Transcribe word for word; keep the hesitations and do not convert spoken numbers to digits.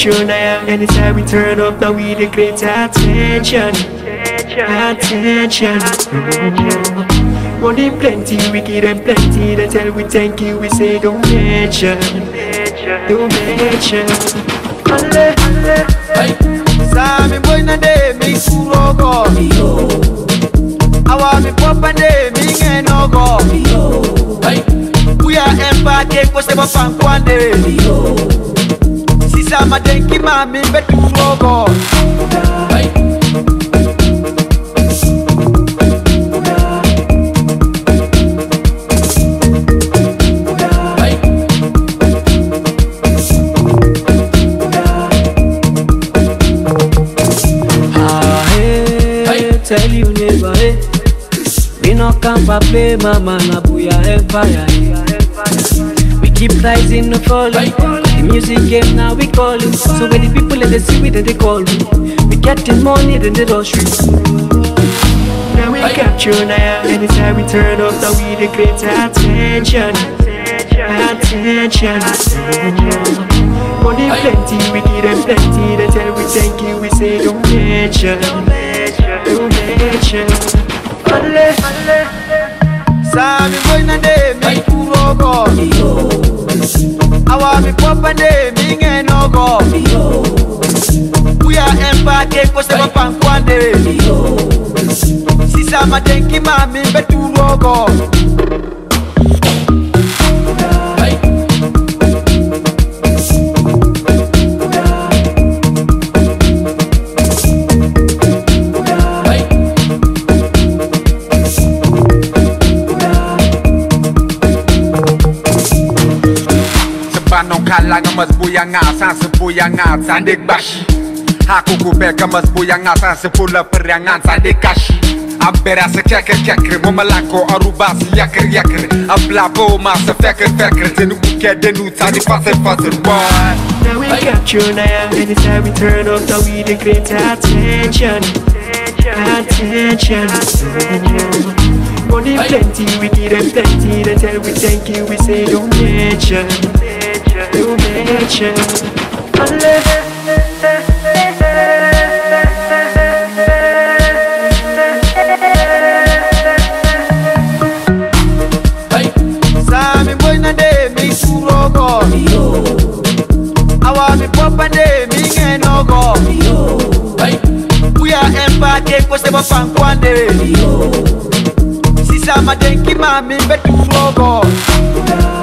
capture now. Anytime we turn up, now we the great attention. Attention. Mm. Money plenty, we give them plenty. They tell we thank you, we say don't mention. Don't mention. Sami boy na de mi kurogo. I want me pop and de mi ngenogo. Buya Empire Record se va pankwande. Sisa madenki mami betu rogo. Tell you never, eh? We no come for play, mama, na Buya Empire. We keep rising, no falling. The music game now we call it. So when the people in the city, then they call me. We getting money, then they rush me. Now we capture now. Anytime we turn up, now we the great attention. Attention. Money plenty, we give them plenty. They tell we thank you, we say don't mention. Sami boy na de mi kurogo. Awa mi popa de mi ngenogo. Buya Empire Record se va pankwande. Sisa madenki mami betu rogo. Non kala nga mas buya nga san se buya nga sandik bashi. Haku kubeka mas buya nga san se pula peryangan sandik kashi. Ambera se keker keker momalako arubas yaker yaker. Ablabo ma se feker feker tenu buke denu tani faser faser boy. Now we capture now. Anytime we turn up, now we the great attention. Attention. Money plenty, we give them plenty. They tell we thank you, we say don't mention. Don't mention. Sami boy na de mi kurogo. Awa mi popa de mi ngenogo. Buya Empire Record se va pankwande. Sisa madenki mami betu rogo.